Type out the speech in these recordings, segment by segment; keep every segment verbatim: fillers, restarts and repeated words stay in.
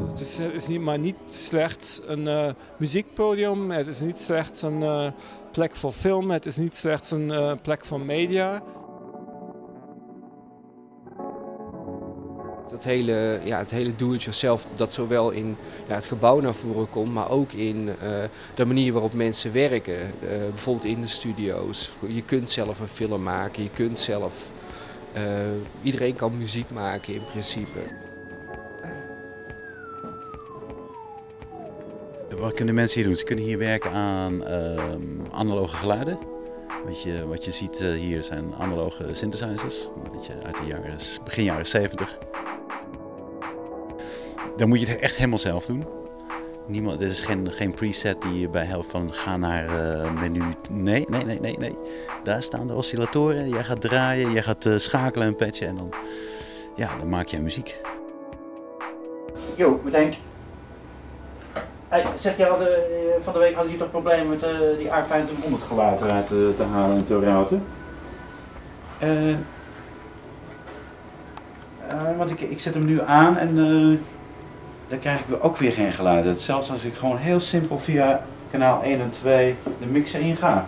Het is, het is niet, maar niet slechts een uh, muziekpodium, het is niet slechts een uh, plek voor film, het is niet slechts een uh, plek voor media. Dat hele, ja, het hele do-it-yourself dat zowel in ja, het gebouw naar voren komt, maar ook in uh, de manier waarop mensen werken. Uh, bijvoorbeeld in de studio's. Je kunt zelf een film maken, je kunt zelf... Uh, iedereen kan muziek maken in principe. Wat kunnen mensen hier doen? Ze kunnen hier werken aan uh, analoge geluiden. Wat je, wat je ziet uh, hier zijn analoge synthesizers, een beetje uit de jaren, begin jaren zeventig. Dan moet je het echt helemaal zelf doen. Niemand, er is geen, geen preset die je bij helpt van ga naar uh, menu. Nee, nee, nee, nee, nee. Daar staan de oscillatoren. Jij gaat draaien, jij gaat uh, schakelen en patchen en dan, ja, dan maak je muziek. Jo, bedenk. Hey, zeg je, hadden, van de week hadden jullie toch problemen met uh, die A vijfentwintighonderd geluid eruit uh, te halen en te routen? Uh, uh, want ik, ik zet hem nu aan en uh, dan krijg ik ook weer geen geluid. Zelfs als ik gewoon heel simpel via kanaal één en twee de mixer inga.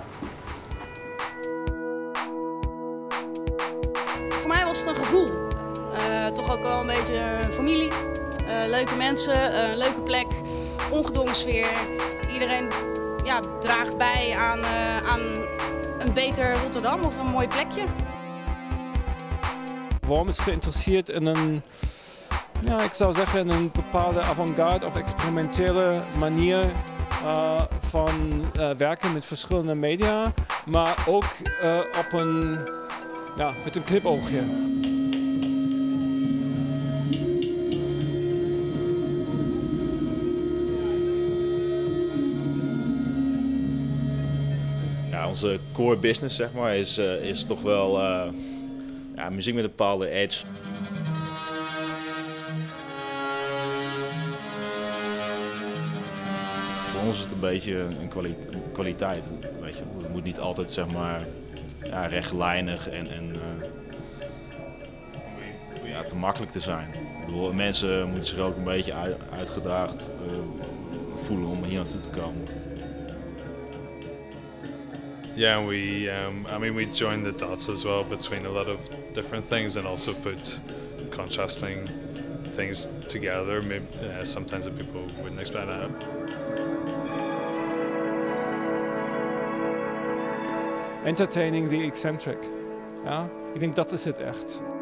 Voor mij was het een gevoel. Uh, toch ook wel een beetje familie, uh, leuke mensen, uh, leuke plek. Ongedwongen sfeer. Iedereen ja, draagt bij aan, uh, aan een beter Rotterdam of een mooi plekje. Worm is geïnteresseerd in een, ja, ik zou zeggen, in een bepaalde avant-garde of experimentele manier uh, van uh, werken met verschillende media, maar ook uh, op een, ja, met een knipoogje. Ja, onze core business zeg maar, is, uh, is toch wel uh, ja, muziek met een bepaalde edge. Voor ons is het een beetje een, kwali een kwaliteit. Weet je. Het moet niet altijd zeg maar, ja, rechtlijnig en, en uh, ja, te makkelijk te zijn. Ik bedoel, mensen moeten zich ook een beetje uit, uitgedaagd uh, voelen om hier naartoe te komen. Yeah, we, um, I mean, we join the dots as well between a lot of different things and also put contrasting things together. Maybe, uh, sometimes that people wouldn't expect that. Entertaining the eccentric. Ja? Ik denk dat is het echt.